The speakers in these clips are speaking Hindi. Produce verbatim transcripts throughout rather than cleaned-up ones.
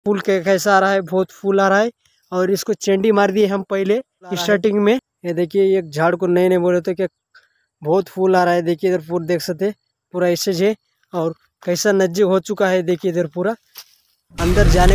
फूल कैसा आ रहा है, बहुत फूल आ रहा है। और इसको चेंडी मार दिए हम पहले स्टार्टिंग में। ये देखिए एक झाड़ को नए नए बोले तो क्या बहुत फूल आ रहा है। देखिए इधर पूरा देख सकते पूरा ऐसे है और कैसा नज़दीक हो चुका है। देखिए इधर पूरा अंदर जाने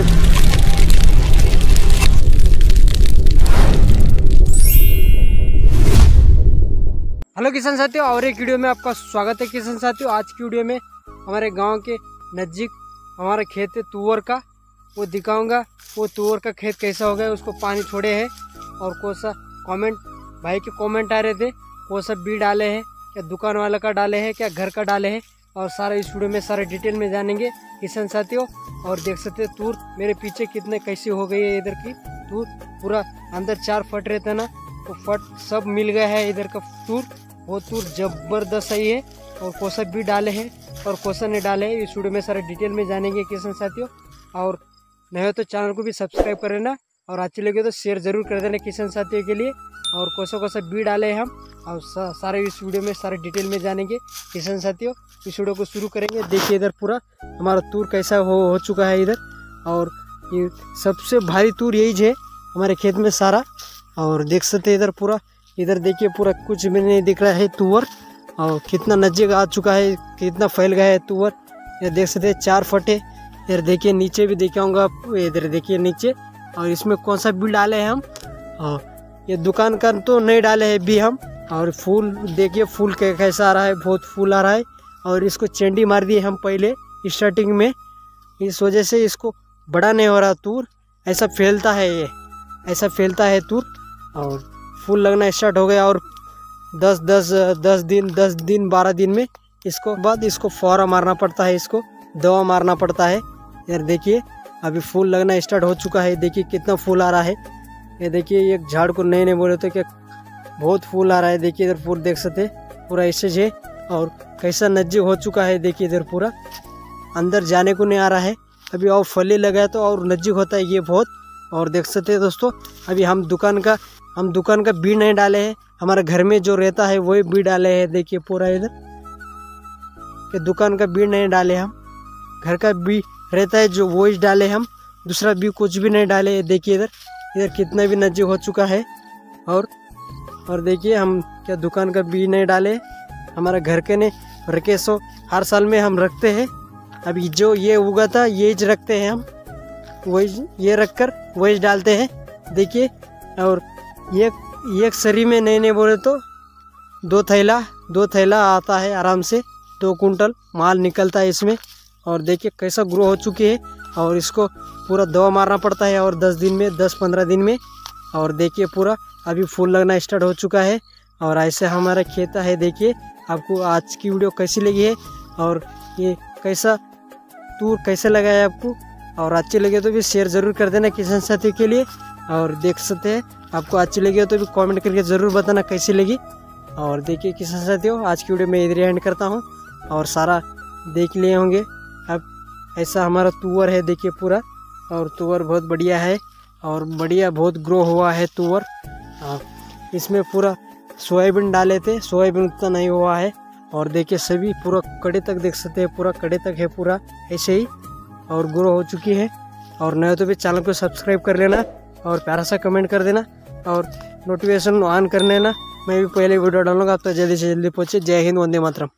हेलो किसान साथियों, और एक वीडियो में आपका स्वागत है। किसान साथियों, आज की वीडियो में हमारे गांव के नज़दीक हमारा खेत है तुअर का, वो दिखाऊंगा। वो तुअर का खेत कैसा हो गया, उसको पानी छोड़े हैं और कौन सा कमेंट भाई के कमेंट आ रहे थे, कौन सा बी डाले हैं, क्या दुकान वाला का डाले हैं, क्या घर का डाले हैं, और सारा इस वीडियो में सारे डिटेल में जानेंगे किसान साथियों। और देख सकते हैं तूर मेरे पीछे कितने कैसी हो गई है। इधर की तूर पूरा अंदर चार फट रहता ना, तो फट सब मिल गया है इधर का तूर। वो तूर जबरदस्त सही है। और कोसा भी डाले हैं और कोसा नहीं डाले हैं, इस वीडियो में सारे डिटेल में जानेंगे किसान साथियों। और नहीं हो तो चैनल को भी सब्सक्राइब कर लेना, और अच्छी लगे तो शेयर जरूर कर देना किसान साथियों के लिए। और कोसा कोसा बी डाले हैं हम, और सा, सारे इस वीडियो में सारे डिटेल में जानेंगे किसान साथियों। इस वीडियो को शुरू करेंगे। देखिए इधर पूरा हमारा तूर कैसा हो, हो चुका है इधर। और ये सबसे भारी तूर यही है हमारे खेत में सारा। और देख सकते इधर पूरा, इधर देखिए पूरा कुछ भी नहीं दिख रहा है तुअर, और कितना नज़दीक आ चुका है, कितना फैल गया है तुअर। ये देख सकते हैं चार फटे। इधर देखिए नीचे भी दिखाऊंगा आपको, इधर देखिए नीचे। और इसमें कौन सा बी डाले हैं हम, और ये दुकान का तो नहीं डाले हैं भी हम। और फूल देखिए फूल कैसा आ रहा है, बहुत फूल आ रहा है। और इसको चेंडी मार दिए हम पहले स्टार्टिंग में, इस वजह से इसको बड़ा नहीं हो रहा तूर। ऐसा फैलता है, ये ऐसा फैलता है तूर। और फूल लगना स्टार्ट हो गया, और दस दस दस दिन दस दिन बारह दिन में इसको बाद इसको फौरा मारना पड़ता है, इसको दवा मारना पड़ता है। यार देखिए अभी फूल लगना स्टार्ट हो चुका है। देखिए कितना फूल आ रहा है। ये देखिए एक झाड़ को नए नए बोले तो क्या बहुत फूल आ रहा है। देखिए इधर पूरा देख सकते पूरा ऐसे है, और कैसा नज़दीक हो चुका है। देखिए इधर पूरा अंदर जाने को नहीं आ रहा है अभी, और फले लगा तो और नज़दीक होता है ये बहुत। और देख सकते हैं दोस्तों, अभी हम दुकान का हम दुकान का बी नहीं डाले हैं, हमारे घर में जो रहता है वही बी डाले हैं। देखिए पूरा इधर कि दुकान का बी नहीं डाले हम, घर का बी रहता है जो वही डाले हम, दूसरा बी कुछ भी नहीं डाले। देखिए इधर इधर कितना भी नज़दीक हो चुका है। और और देखिए हम क्या दुकान का बी नहीं डाले, हमारा घर के ने रखे सो हर साल में हम रखते हैं। अभी जो ये उगा था ये रखते हैं हम, वही ये रख कर वही डालते हैं। देखिए और ये एक सरी में नहीं नहीं बोले तो दो थैला दो थैला आता है आराम से, दो कुंटल माल निकलता है इसमें। और देखिए कैसा ग्रो हो चुकी है, और इसको पूरा दवा मारना पड़ता है और दस दिन में दस पंद्रह दिन में। और देखिए पूरा अभी फूल लगना स्टार्ट हो चुका है, और ऐसे हमारा खेत है। देखिए आपको आज की वीडियो कैसी लगी है, और ये कैसा तूर कैसे लगा है आपको, और अच्छी लगे तो भी शेयर ज़रूर कर देना किसान साथियों के लिए। और देख सकते हैं आपको अच्छी लगी हो तो भी कमेंट करके ज़रूर बताना कैसी लगी। और देखिए किसान साथियों, आज की वीडियो में इधर एंड करता हूँ, और सारा देख लिए होंगे अब। ऐसा हमारा तुअर है देखिए पूरा, और तुअर बहुत बढ़िया है, और बढ़िया बहुत ग्रो हुआ है तुअर। इसमें पूरा सोयाबीन डाले थे, सोयाबीन उतना नहीं हुआ है। और देखिए सभी पूरा कड़े तक देख सकते हैं, पूरा कड़े तक है पूरा ऐसे ही, और ग्रो हो चुकी है। और नहीं तो भी चैनल को सब्सक्राइब कर लेना, और प्यारा सा कमेंट कर देना, और नोटिफिकेशन ऑन कर लेना। मैं भी पहले वीडियो डालूंगा तो जल्दी से जल्दी पहुँचे। जय हिंद, वंदे मातरम।